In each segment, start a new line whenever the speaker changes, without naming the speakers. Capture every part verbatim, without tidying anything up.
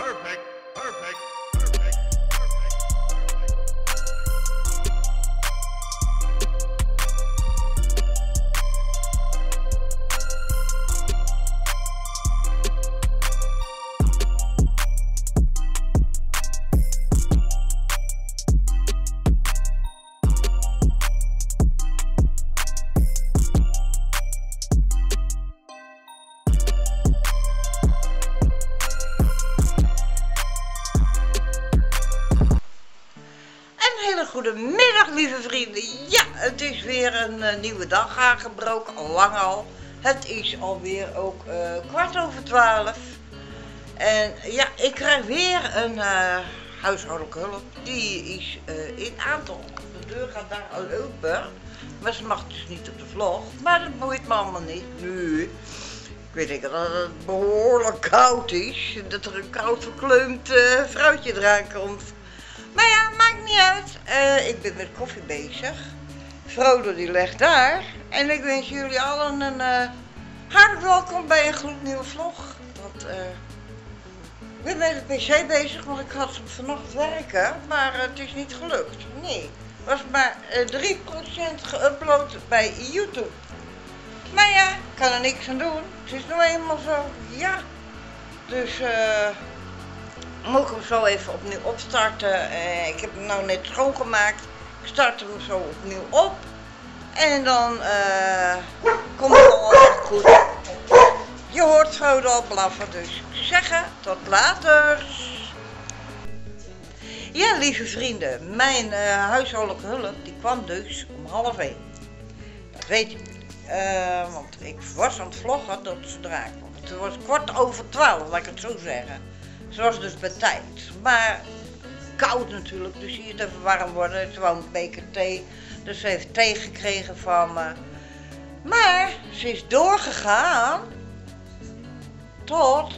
Perfect, perfect, perfect.
Goedemiddag lieve vrienden, ja het is weer een uh, nieuwe dag aangebroken, al lang al. Het is alweer ook uh, kwart over twaalf. En ja, ik krijg weer een uh, huishoudelijke hulp, die is uh, in aantal. De deur gaat daar al open, maar ze mag dus niet op de vlog, maar dat boeit me allemaal niet. Nu, ik weet niet dat het behoorlijk koud is, dat er een koud verkleumd uh, vrouwtje eraan komt. Maar ja, maakt niet uit. Uh, ik ben met koffie bezig. Frodo die ligt daar. En ik wens jullie allen een uh, hartelijk welkom bij een gloednieuwe vlog. Want uh, ik ben met de pc bezig, want ik had vannacht werken. Maar uh, het is niet gelukt. Nee, het was maar uh, drie procent geüpload bij YouTube. Maar ja, ik kan er niks aan doen. Het is nou eenmaal zo. Ja. Dus eh... Uh, moet ik hem zo even opnieuw opstarten. Uh, ik heb hem nou net schoongemaakt. Ik start hem zo opnieuw op. En dan uh, komt het al echt goed. Je hoort Frodo al blaffen, dus ik zeg tot later. Ja, lieve vrienden, mijn uh, huishoudelijke hulp die kwam dus om half één. Dat weet je. Uh, want ik was aan het vloggen tot zodra ik kwam. Het was kwart over twaalf, laat ik het zo zeggen. Ze was dus bij tijd, maar koud natuurlijk, dus hier het even warm worden. Ze wou een beker thee, dus ze heeft thee gekregen van me. Maar ze is doorgegaan tot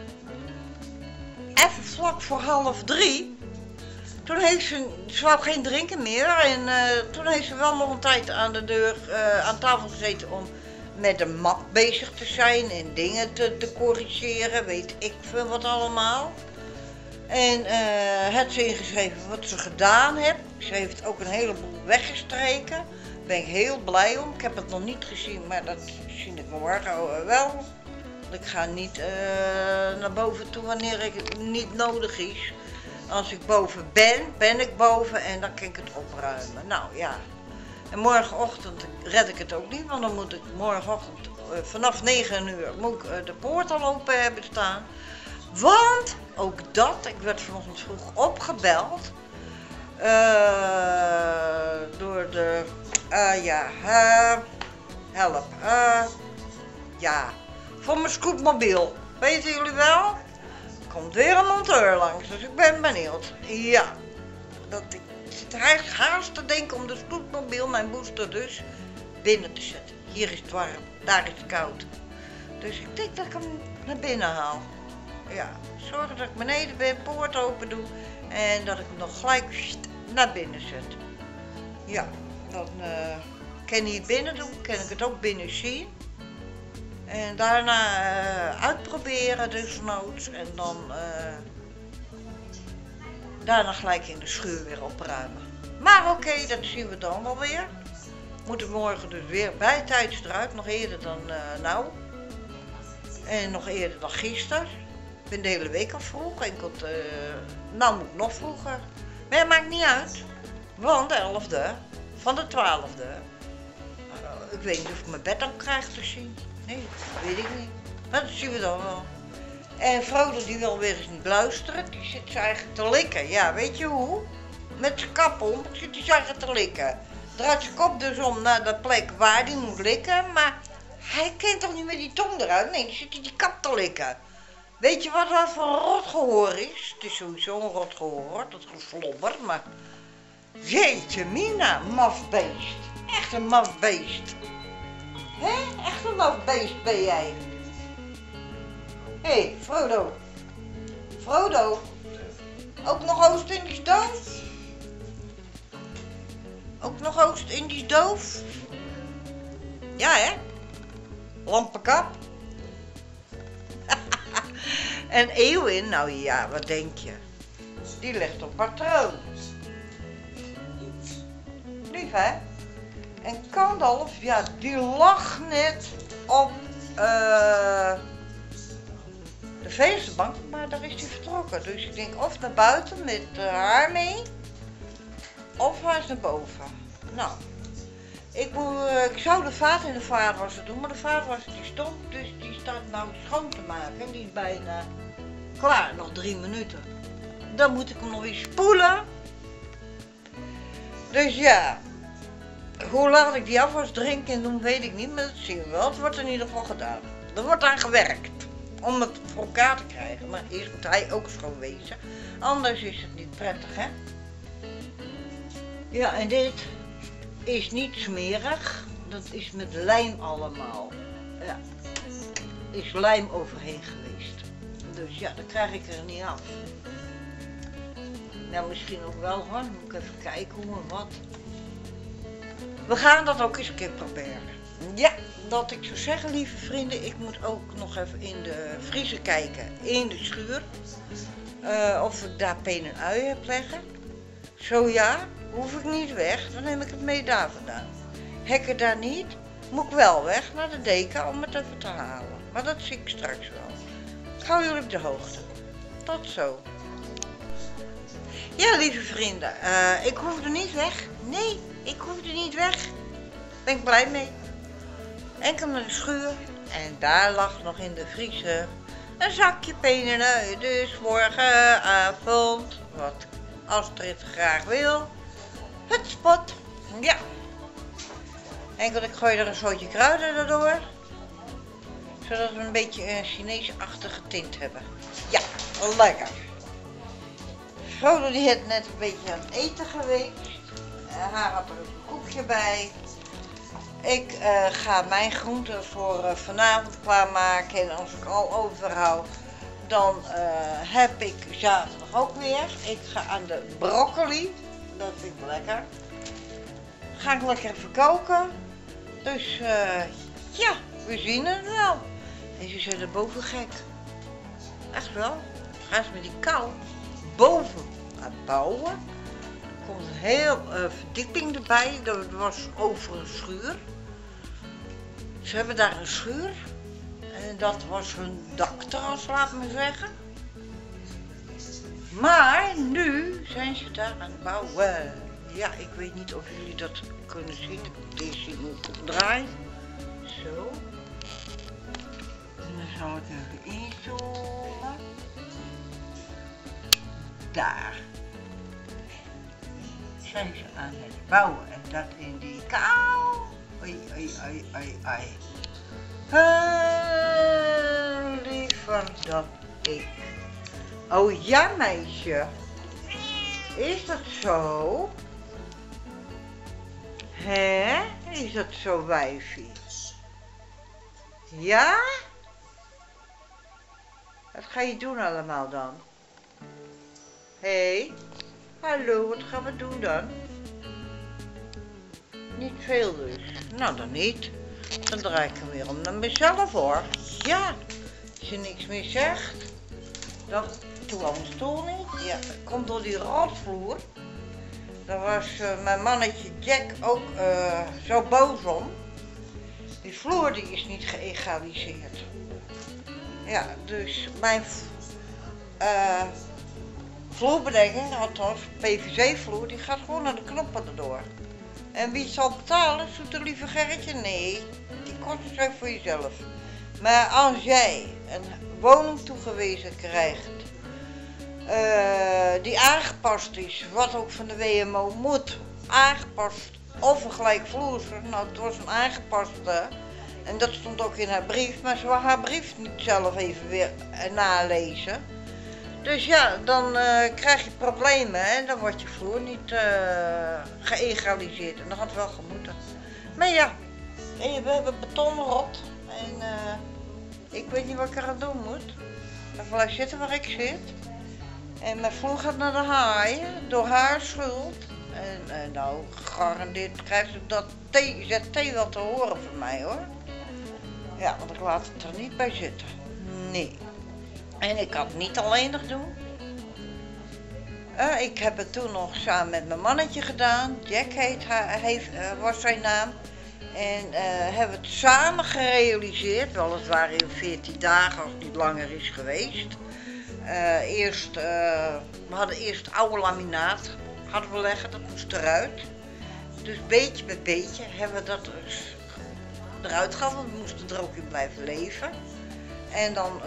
even vlak voor half drie. Toen heeft ze, ze wou geen drinken meer en uh, toen heeft ze wel nog een tijd aan de deur, uh, aan tafel gezeten om met de map bezig te zijn en dingen te, te corrigeren, weet ik veel wat allemaal. En uh, het ze ingeschreven wat ze gedaan heeft. Ze heeft ook een heleboel weggestreken. Daar ben ik heel blij om. Ik heb het nog niet gezien, maar dat zie ik morgen wel. Want ik ga niet uh, naar boven toe wanneer het niet nodig is. Als ik boven ben, ben ik boven en dan kan ik het opruimen. Nou ja. En morgenochtend red ik het ook niet, want dan moet ik morgenochtend uh, vanaf negen uur moet ik, uh, de poort al open hebben staan. Want ook dat, ik werd vanochtend vroeg opgebeld uh, door de, uh, ja, uh, help, uh, ja, voor mijn scootmobiel. Weten jullie wel? Er komt weer een monteur langs, dus ik ben benieuwd. Ja, dat ik. Ik zit eigenlijk haast te denken om de scootmobiel, mijn booster dus, binnen te zetten. Hier is het warm, daar is het koud. Dus ik denk dat ik hem naar binnen haal. Ja, zorg dat ik beneden ben, poort open doe en dat ik hem nog gelijk naar binnen zet. Ja, dan uh, kan hij het binnen doen, kan ik het ook binnen zien. En daarna uh, uitproberen dus noods en dan uh, daarna gelijk in de schuur weer opruimen. Maar oké, okay, dat zien we dan wel weer. Moeten morgen dus weer bij tijds eruit, nog eerder dan uh, nou. En nog eerder dan gisteren. Ik ben de hele week al vroeg, enkel uh, nou moet ik nog vroeger. Maar het maakt niet uit, want de elfde van de twaalfde. Uh, ik weet niet of ik mijn bed ook krijg te zien. Nee, dat weet ik niet. Maar dat zien we dan wel. En Frodo die wil weer eens niet luisteren, die zit zijn eigen te likken. Ja, weet je hoe? Met zijn kap om zit hij zijn eigen te likken. Draait zijn kop dus om naar de plek waar hij moet likken, maar hij kent toch niet met die tong eruit? Nee, dan zit hij die kap te likken. Weet je wat dat voor een rotgehoor is? Het is sowieso een rotgehoor, dat geflobber, maar jeetje mina, maf beest. Echt een maf beest. Hé, echt een maf beest ben jij. Hé, hey, Frodo. Frodo. Ook nog Oost-Indisch doof? Ook nog Oost-Indisch doof? Ja, hè? Lampenkap. En Eeuwin, nou ja, wat denk je? Die ligt op patroon. Lief hè? En Kandalf, ja, die lag net op uh, de vensterbank, maar daar is hij vertrokken. Dus ik denk of naar buiten met uh, haar mee, of hij is naar boven. Nou, ik, moet, uh, ik zou de vaat in de vaatwasser doen, maar de vaatwasser die stond, dus die staat nou schoon te maken. Die is bijna klaar, nog drie minuten. Dan moet ik hem nog weer spoelen. Dus ja, hoe laat ik die afwas drinken en doen weet ik niet, maar dat zien we wel. Het wordt in ieder geval gedaan. Er wordt aan gewerkt om het voor elkaar te krijgen, maar eerst moet hij ook schoon wezen. Anders is het niet prettig, hè? Ja, en dit is niet smerig, dat is met lijm allemaal. Ja, is lijm overheen geweest. Dus ja, dan krijg ik er niet af. Nou, misschien ook wel hoor, dan moet ik even kijken hoe en wat. We gaan dat ook eens een keer proberen. Ja, dat ik zou zeggen, lieve vrienden, ik moet ook nog even in de vriezer kijken, in de schuur. Uh, of ik daar peen en ui heb leggen. Zo ja, hoef ik niet weg, dan neem ik het mee daar vandaan. Hekken daar niet, moet ik wel weg naar de deken om het even te halen. Maar dat zie ik straks wel. Ik hou jullie op de hoogte. Tot zo. Ja, lieve vrienden, uh, ik hoef er niet weg. Nee, ik hoef er niet weg. Ben ik blij mee. Enkel naar de schuur. En daar lag nog in de vriezer een zakje peen en ui. Dus morgenavond, wat Astrid graag wil, het spot. Ja. Enkel ik gooi er een soortje kruiden erdoor. Zodat we een beetje een Chinees-achtige tint hebben. Ja, lekker. Frodo die heeft net een beetje aan het eten geweest. Uh, haar had er ook een koekje bij. Ik uh, ga mijn groenten voor uh, vanavond klaarmaken. En als ik al overhoud, dan uh, heb ik zaterdag ook weer. Ik ga aan de broccoli. Dat vind ik lekker. Ga ik lekker even koken. Dus uh, ja, we zien het wel. En ze zijn er boven gek. Echt wel. Gaan ze met die kou boven aan het bouwen. Er komt een heel uh, verdieping erbij. Dat was over een schuur. Ze hebben daar een schuur. En dat was hun dakterras, laat me zeggen. Maar nu zijn ze daar aan het bouwen. Ja, ik weet niet of jullie dat kunnen zien. Ik moet deze zien draaien. Zo. En dan zal ik even inzoomen. Daar zijn ze aan het bouwen. En dat in die kou. Oei, oei, oei, oei, oei. Uh, liever dat ik. Oh ja, meisje. Is dat zo? Hè? Is dat zo, wijfie? Ja? Wat ga je doen allemaal dan? Hé? Hey? Hallo, wat gaan we doen dan? Niet veel dus. Nou, dan niet. Dan draai ik hem weer om naar mezelf hoor. Ja, als je niks meer zegt, dan doe al mijn stoel niet. Ja, dat komt door die rotvloer. Daar was uh, mijn mannetje Jack ook uh, zo boos om. Die vloer die is niet geëgaliseerd. Ja, dus mijn uh, vloerbedekking, althans P V C-vloer, die gaat gewoon naar de knoppen erdoor. En wie het zal betalen, zoet de lieve Gerritje? Nee, die kosten zijn voor jezelf. Maar als jij een woning toegewezen krijgt, uh, die aangepast is, wat ook van de W M O moet, aangepast of een gelijkvloerser, nou het was een aangepaste, en dat stond ook in haar brief, maar ze wou haar brief niet zelf even weer uh, nalezen. Dus ja, dan uh, krijg je problemen en dan wordt je vloer niet uh, geëgaliseerd. En dat had wel gemoeten. Maar ja, hey, we hebben beton erop. En uh, ik weet niet wat ik eraan doen moet. Ik blijf zitten waar ik zit. En mijn vloer gaat naar de haaien, door haar schuld. En uh, nou, gegarandeerd krijgt ze dat Z T wel te horen van mij hoor. Ja, want ik laat het er niet bij zitten. Nee. En ik kan het niet alleenig doen. Uh, ik heb het toen nog samen met mijn mannetje gedaan. Jack heet, heeft, uh, was zijn naam. En uh, hebben het samen gerealiseerd. Weliswaar in veertien dagen als het niet langer is geweest. Uh, eerst, uh, we hadden eerst oude laminaat hadden we leggen, dat moest eruit. Dus beetje bij beetje hebben we dat dus eruit gehaald, want we moesten er ook in blijven leven. En dan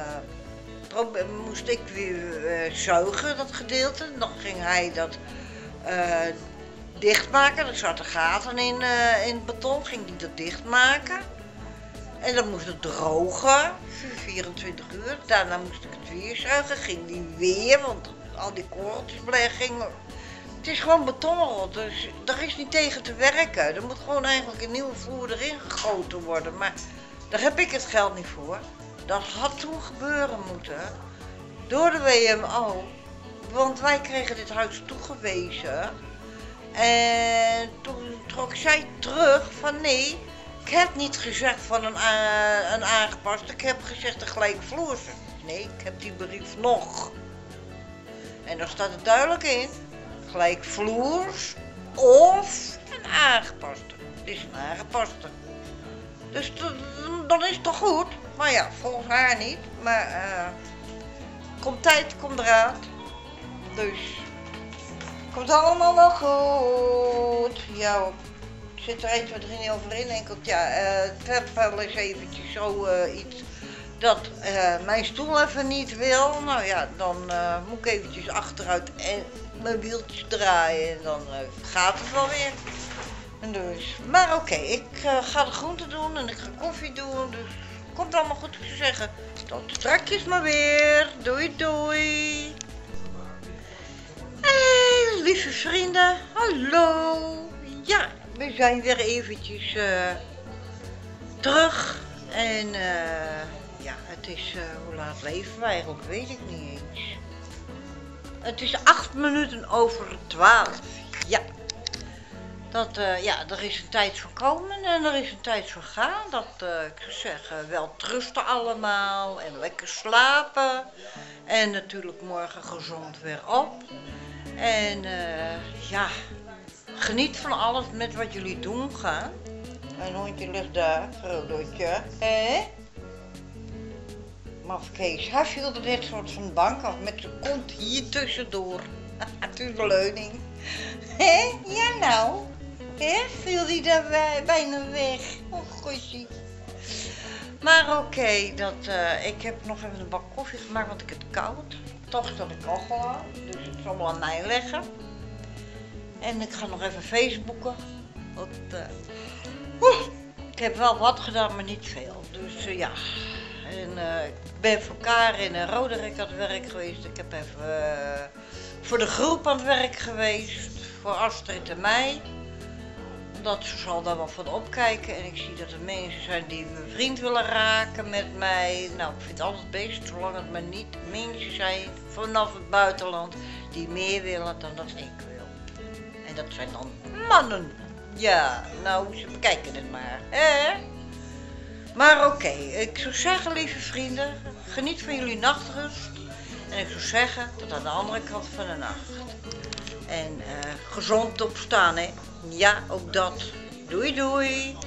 uh, moest ik weer uh, zuigen, dat gedeelte. Dan ging hij dat uh, dichtmaken. Er zaten gaten in, uh, in het beton, ging hij dat dichtmaken. En dan moest het drogen, vierentwintig uur. Daarna moest ik het weer zuigen, ging die weer, want al die korreltjes gingen. Het is gewoon betonrot, dus daar is niet tegen te werken. Er moet gewoon eigenlijk een nieuwe vloer erin gegoten worden. Maar daar heb ik het geld niet voor. Dat had toen gebeuren moeten. Door de W M O. Want wij kregen dit huis toegewezen. En toen trok zij terug van nee, ik heb niet gezegd van een, uh, een aangepast. Ik heb gezegd een gelijkvloerse. Nee, ik heb die brief nog. En daar staat het duidelijk in. Gelijkvloers of een aangepaste. Het is een aangepaste. Dus dan is het toch goed. Maar ja, volgens haar niet. Maar uh, komt tijd, komt raad. Dus komt allemaal wel goed. Ja, ik zit er één, twee, drie niet over in. Enkel, ja, uh, ik heb wel eens eventjes zo uh, iets dat uh, mijn stoel even niet wil. Nou ja, dan uh, moet ik eventjes achteruit en mijn wieltjes draaien en dan uh, gaat het wel weer. En dus, maar oké, okay, ik uh, ga de groenten doen en ik ga koffie doen, dus komt allemaal goed te zeggen. Tot strakjes maar weer. Doei doei. Hey lieve vrienden, hallo. Ja, we zijn weer eventjes uh, terug en uh, ja, het is, uh, hoe laat leven we eigenlijk, weet ik niet eens. Het is acht minuten over twaalf. Ja. Dat, uh, ja, er is een tijd van komen en er is een tijd van gaan. Dat, uh, ik zou zeggen, wel trusten allemaal en lekker slapen. En natuurlijk morgen gezond weer op. En uh, ja, geniet van alles met wat jullie doen gaan. Mijn hondje ligt daar, Frodootje. Hé? Mafkees, hij viel er net soort van de bank af met zijn kont hier tussendoor. Tussen de leuning. Hé? Ja nou. Hé? Viel die daar bijna weg. Oh gosje. Maar oké, okay, dat uh, ik heb nog even een bak koffie gemaakt, want ik heb het koud. Toch stel ik kachel aan, dus het zal wel aan mij leggen. En ik ga nog even Facebooken. Want, uh, oeh, ik heb wel wat gedaan, maar niet veel. Dus uh, ja. En uh, ik ben voor Karin en Roderick aan het werk geweest. Ik heb even uh, voor de groep aan het werk geweest. Voor Astrid en mij. Dat ze zal daar wel van opkijken. En ik zie dat er mensen zijn die mijn vriend willen raken met mij. Nou, ik vind het altijd best, zolang het maar niet mensen zijn vanaf het buitenland die meer willen dan dat ik wil. En dat zijn dan mannen. Ja, nou, ze bekijken het maar. Hè? Maar oké, okay, ik zou zeggen, lieve vrienden, geniet van jullie nachtrust. En ik zou zeggen, tot aan de andere kant van de nacht. En uh, gezond opstaan, hè. Ja, ook dat. Doei doei.